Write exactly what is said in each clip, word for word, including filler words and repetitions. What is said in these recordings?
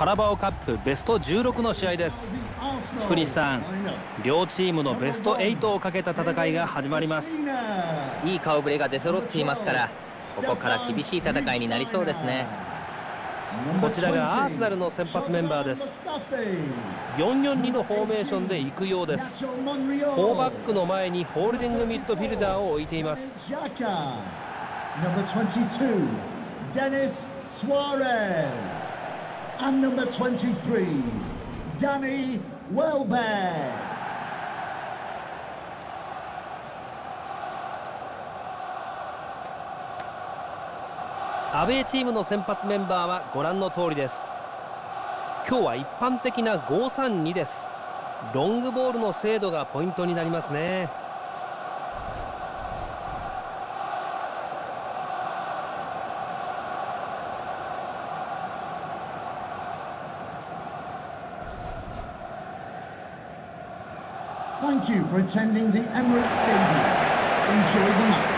カラバオカップベストじゅうろくの試合です。福西さん、両チームのベストはちをかけた戦いが始まります。 いい顔ぶれが出揃っていますから、ここから厳しい戦いになりそうですね。 こちらがアーセナルの先発メンバーです。よんよんにのフォーメーションで行くようです。フォーバックの前にホールディングミッドフィルダーを置いています。 Denis Suarez and number twenty-three, Danny Welbeck. アウェーチームの先発メンバーはご覧の通りです。今日は一般的なごさんにです。ロングボールの精度がポイントになりますね。 Thank you for attending the Emirates Stadium. Enjoy the match.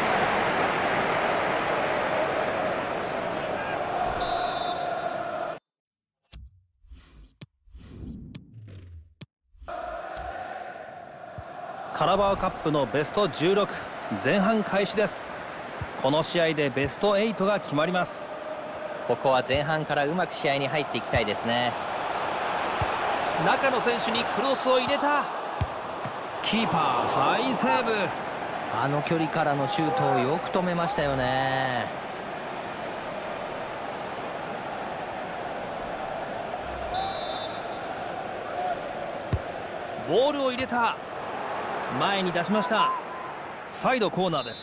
カラバオカップのベストじゅうろく、前半開始です。この試合でベストはちが決まります。 ここは前半からうまく試合に入っていきたいですね。 中の選手にクロスを入れた。キーパーファインセーブ。 あの距離からのシュートをよく止めましたよね。 ボールを入れた。前に出しました。サイドコーナーです。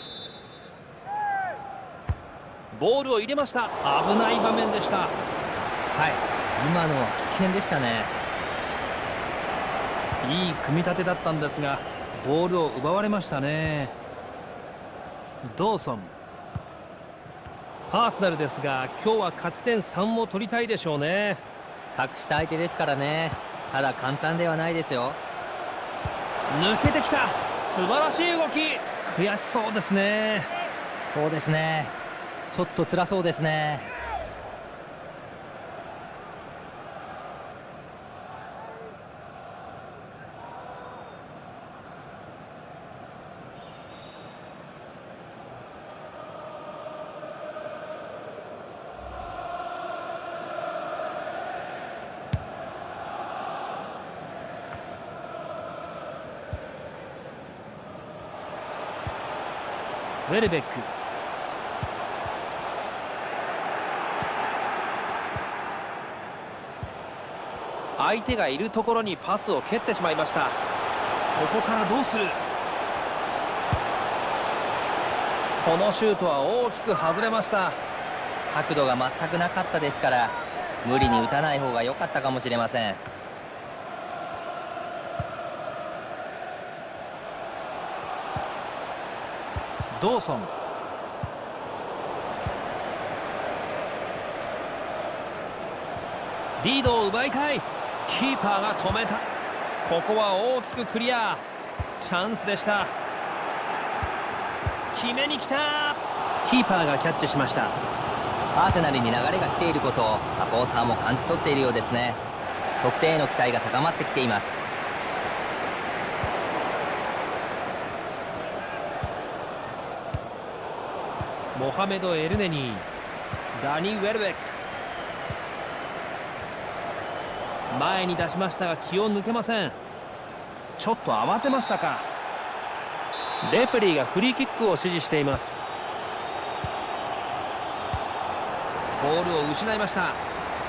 ボールを入れました。危ない場面でした。 はい、今のは危険でしたね。 いい組み立てだったんですがボールを奪われましたね。ドーソン。アーセナルですが今日は勝ち点さんを取りたいでしょうね。 格下相手ですからね。ただ簡単ではないですよ。 抜けてきた。素晴らしい動き。悔しそうですね。 そうですね、ちょっと辛そうですね。 ウェルベック。相手がいるところにパスを蹴ってしまいました。ここからどうする。このシュートは大きく外れました。 角度が全くなかったですから無理に打たない方が良かったかもしれません。 ドーソン。リードを奪いたい。キーパーが止めた。ここは大きくクリア。チャンスでした。決めに来た。キーパーがキャッチしました。 アーセナルに流れが来ていることをサポーターも感じ取っているようですね。得点への期待が高まってきています。 モハメド・エルネニー。ダニー・ウェルベック。前に出しましたが気を抜けません。ちょっと慌てましたか。レフェリーがフリーキックを指示しています。ボールを失いました。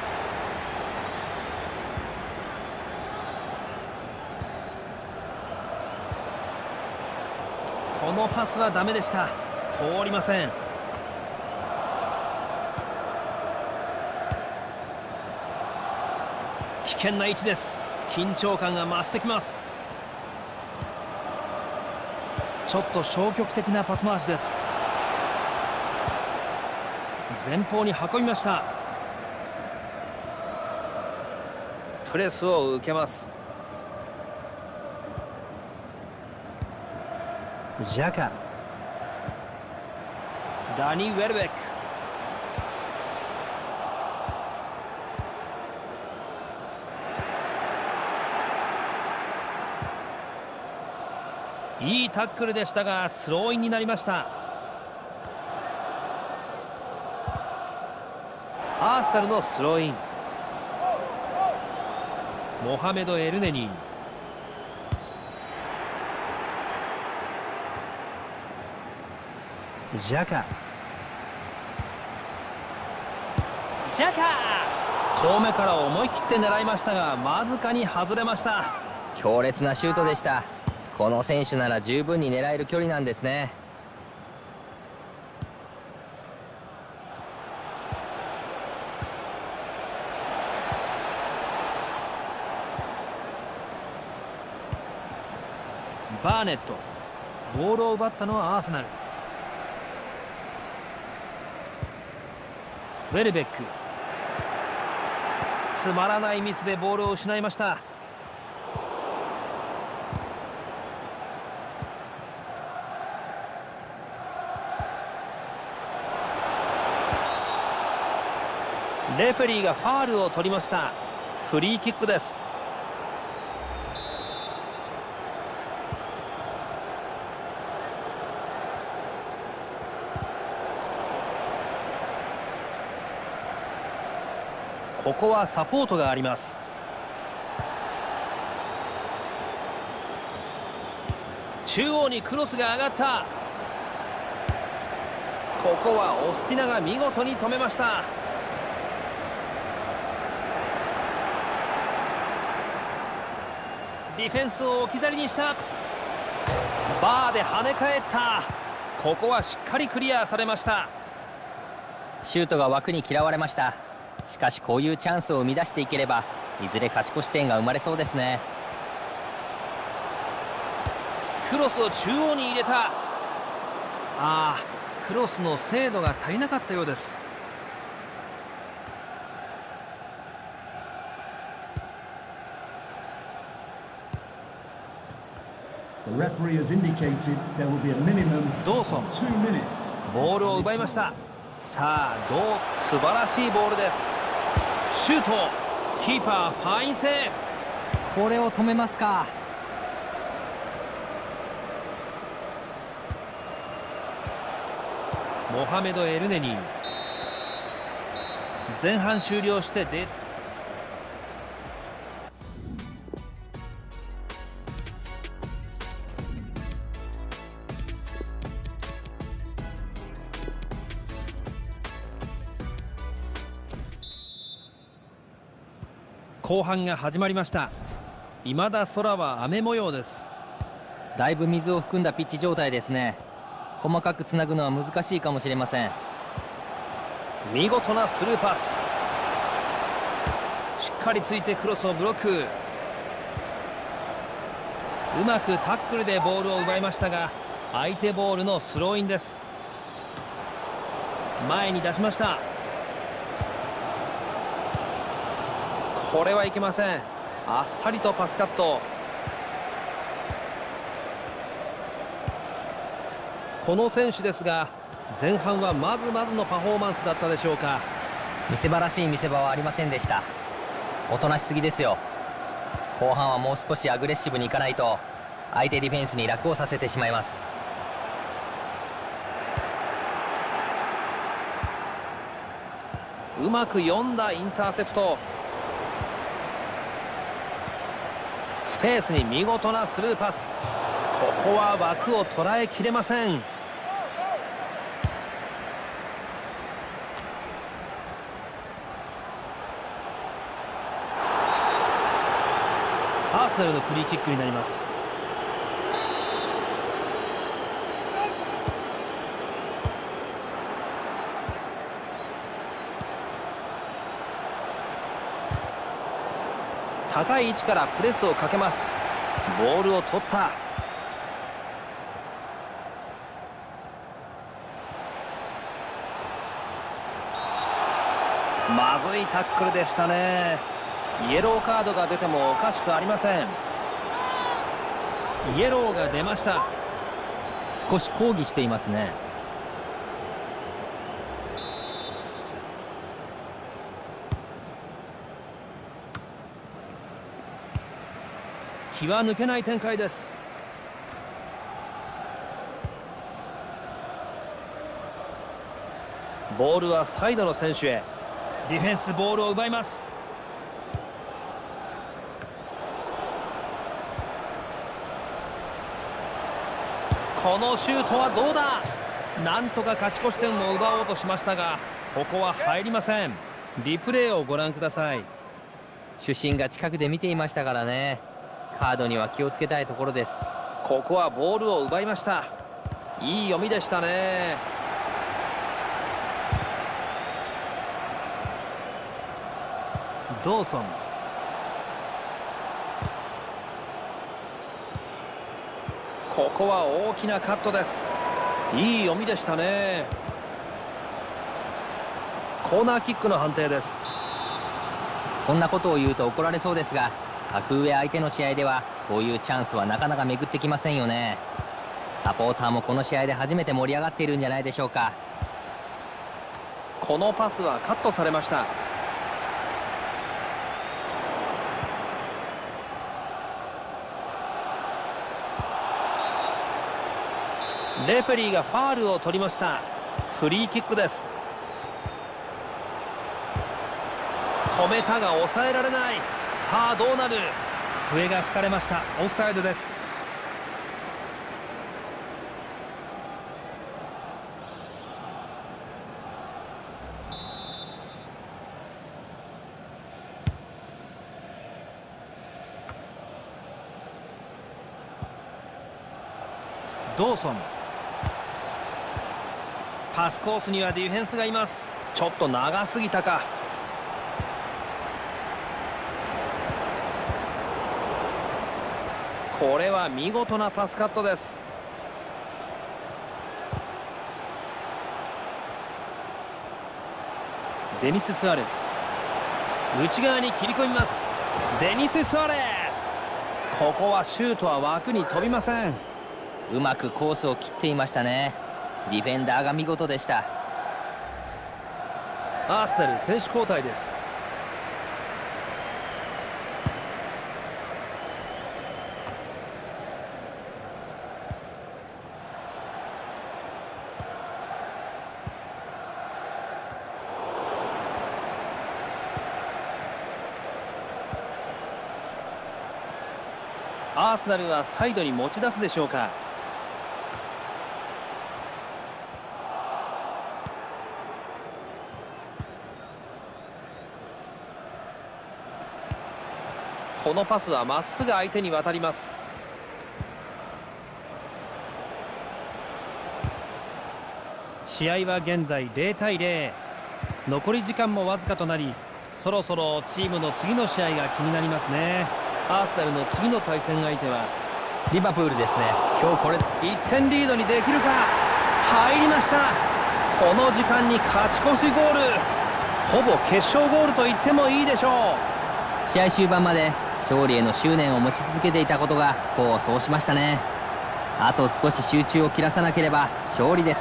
このパスはダメでした。通りません。危険な位置です。緊張感が増してきます。ちょっと消極的なパス回しです。前方に運びました。プレスを受けます。ジャカ。ダニー・ウェルベック。 いいタックルでしたがスローインになりました。アーセナルのスローイン。モハメド・エルネニー。ジャカ。ジャカ遠目から思い切って狙いましたがわずかに外れました。 強烈なシュートでした。この選手なら十分に狙える距離なんですね。 バーネット。ボールを奪ったのはアーセナル。ウェルベック。つまらないミスでボールを失いました。レフェリーがファールを取りました。フリーキックです。ここはサポートがあります。中央にクロスが上がった。ここはオスティナが見事に止めました。ディフェンスを置き去りにした。バーで跳ね返った。ここはしっかりクリアされました。 シュートが枠に嫌われました。しかしこういうチャンスを生み出していければいずれ勝ち越し点が生まれそうですね。 クロスを中央に入れた。ああ、クロスの精度が足りなかったようです。ドーソン。ボールを奪いました。さあ、どう素晴らしいボールです。シュート。キーパーファインセーブ。 これを止めますか。 モハメド・エルネニー。前半終了してで後半が始まりました。未だ空は雨模様です。 だいぶ水を含んだピッチ状態ですね。細かくつなぐのは難しいかもしれません。 見事なスルーパス。しっかりついてクロスをブロック。うまくタックルでボールを奪いましたが相手ボールのスローインです。前に出しました。これはいけません。あっさりとパスカット。この選手ですが前半はまずまずのパフォーマンスだったでしょうか。 見せ場らしい見せ場はありませんでした。おとなしすぎですよ。後半はもう少しアグレッシブにいかないと相手ディフェンスに楽をさせてしまいます。 うまく読んだインターセプト。スペースに見事なスルーパス。ここは枠を捉えきれません。アーセナルのフリーキックになります。高い位置からプレスをかけます。ボールを取った。まずいタックルでしたね。イエローカードが出てもおかしくありません。イエローが出ました。 少し抗議していますね。 気は抜けない展開です。 ボールはサイドの選手へ。ディフェンスボールを奪います。このシュートはどうだ。なんとか勝ち越し点を奪おうとしましたが、ここは入りません。リプレイをご覧ください。 主審が近くで見ていましたからね。カードには気をつけたいところです。 ここはボールを奪いました。いい読みでしたね。ドーソン。ここは大きなカットです。いい読みでしたね。コーナーキックの判定です。 こんなことを言うと怒られそうですが、格上相手の試合ではこういうチャンスはなかなか巡ってきませんよね。サポーターもこの試合で初めて盛り上がっているんじゃないでしょうか。 このパスはカットされました。レフェリーがファールを取りました。フリーキックです。止めたが抑えられない。さあどうなる。笛が吹かれました。オフサイドです。ドーソン。パスコースにはディフェンスがいます。ちょっと長すぎたか。これは見事なパスカットです。デニス・スアレス。内側に切り込みます。デニス・スアレス。ここはシュートは枠に飛びません。 うまくコースを切っていましたね。ディフェンダーが見事でした。 アーセナル選手交代です。アーセナルはサイドに持ち出すでしょうか。このパスはまっすぐ相手に渡ります。試合は現在ゼロたいゼロ。残り時間もわずかとなり、そろそろチームの次の試合が気になりますね。アーセナルの次の対戦相手はリバプールですね。今日これいってんリードにできるか。入りました。この時間に勝ち越しゴール。ほぼ決勝ゴールと言ってもいいでしょう。 試合終盤まで勝利への執念を持ち続けていたことが功を奏しましたね。あと少し集中を切らさなければ勝利です。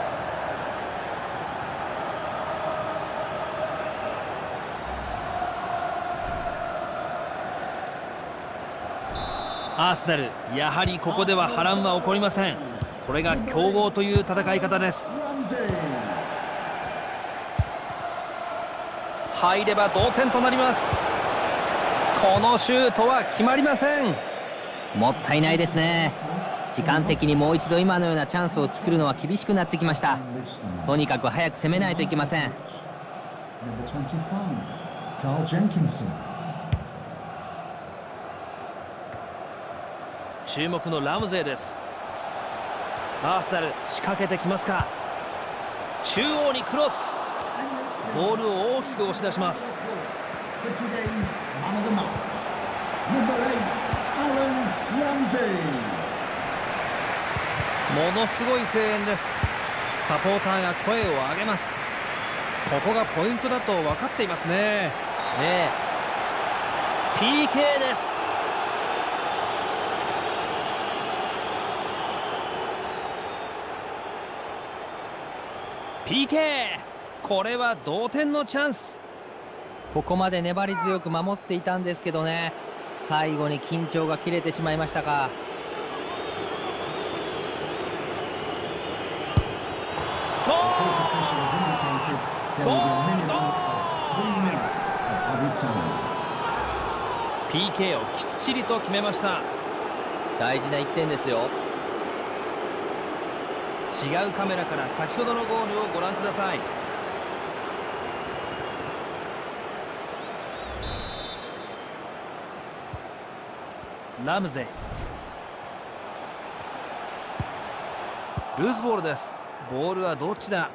アーセナル、やはりここでは波乱は起こりません。これが強豪という戦い方です。入れば同点となります。このシュートは決まりません。 もったいないですね。時間的にもう一度今のようなチャンスを作るのは厳しくなってきました。とにかく早く攻めないといけません。 注目のラムゼーです。アーセナル仕掛けてきますか。中央にクロス。ボールを大きく押し出します。ものすごい声援です。サポーターが声を上げます。ここがポイントだと分かっていますね。ええ、ピーケー です。ピーケー、 これは同点のチャンス。 ここまで粘り強く守っていたんですけどね、最後に緊張が切れてしまいましたか。 There will be a minimum of three minutes of added time. ピーケー をきっちりと決めました。 大事ないってんですよ。 違うカメラから先ほどのゴールをご覧ください。ラムゼイ、ルーズボールです。ボールはどっちだ。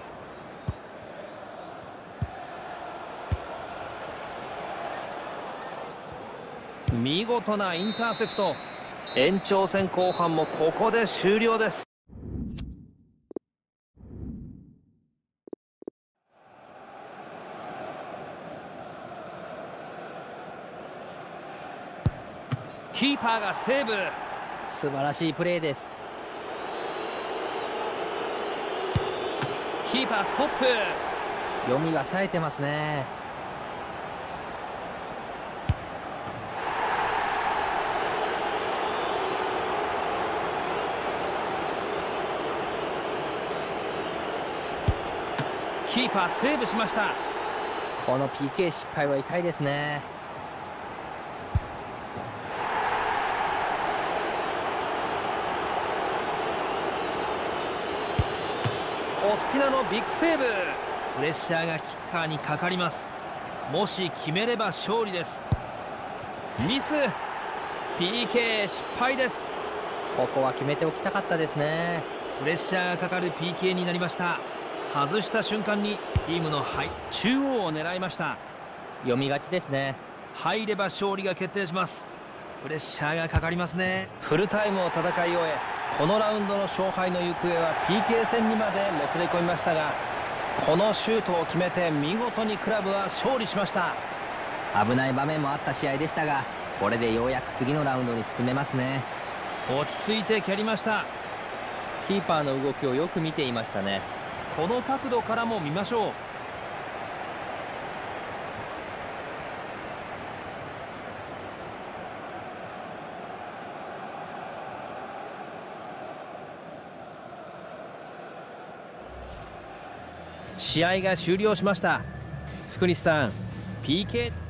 見事なインターセプト。延長戦後半もここで終了です。キーパーがセーブ。 素晴らしいプレーです。 キーパーストップ。 読みが冴えてますね。 キーパーセーブしました。 この ピーケー 失敗は痛いですね。 オスピナのビッグセーブ。プレッシャーがキッカーにかかります。もし決めれば勝利です。ミス。 ピーケー 失敗です。 ここは決めておきたかったですね。 プレッシャーがかかる ピーケー になりました。外した瞬間にチームのハイ中央を狙いました。 読みがちですね。 入れば勝利が決定します。プレッシャーがかかりますね。フルタイムを戦い終え、このラウンドの勝敗の行方は ピーケー 戦にまでもつれ込みましたが、このシュートを決めて見事にクラブは勝利しました。 危ない場面もあった試合でしたが、これでようやく次のラウンドに進めますね。 落ち着いて蹴りました。 キーパーの動きをよく見ていましたね。 この角度からも見ましょう。試合が終了しました。福西さん、 ピーケー